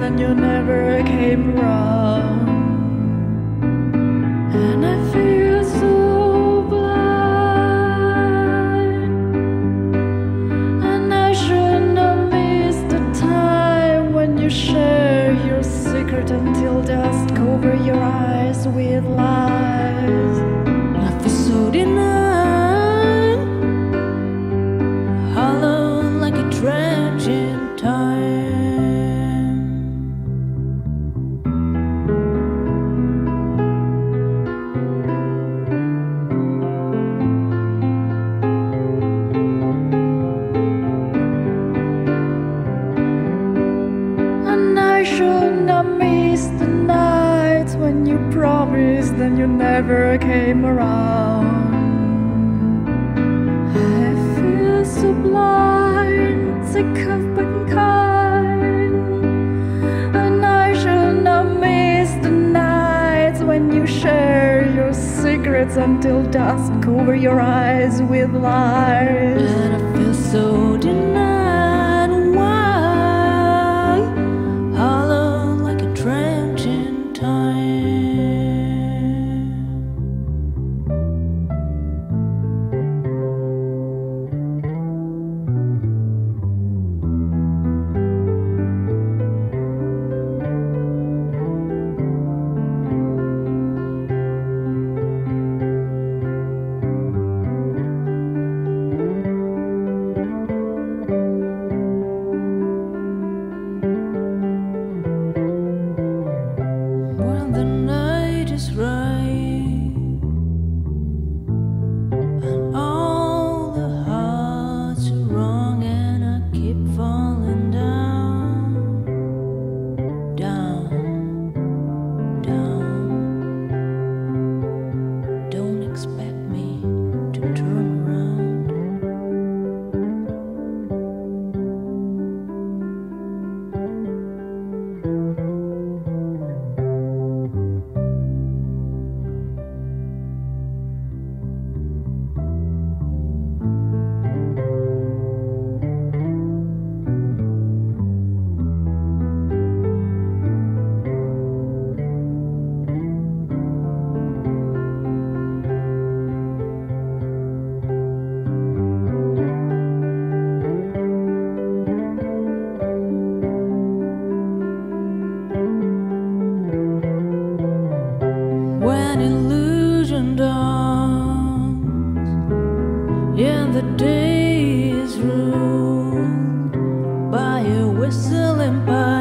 then you never came around. And I feel so blind, and I shouldn't have missed the time when you share your secret until dust cover your eyes with lies. I feel so denied, hollow like a transient time. And I shouldn't have missed the nights when you promised, then you never came around. I feel so blind, sick of being kind, and I shouldn't have missed the nights when you share your secrets until dusk cover your eyes with lies. And I feel so denied, why? Hollow like a transient time. When the night is right and all the hearts are wrong, and I keep falling down, down, down. Don't expect me to turn around. When illusion dawns and the day is ruled by a whistling pipe,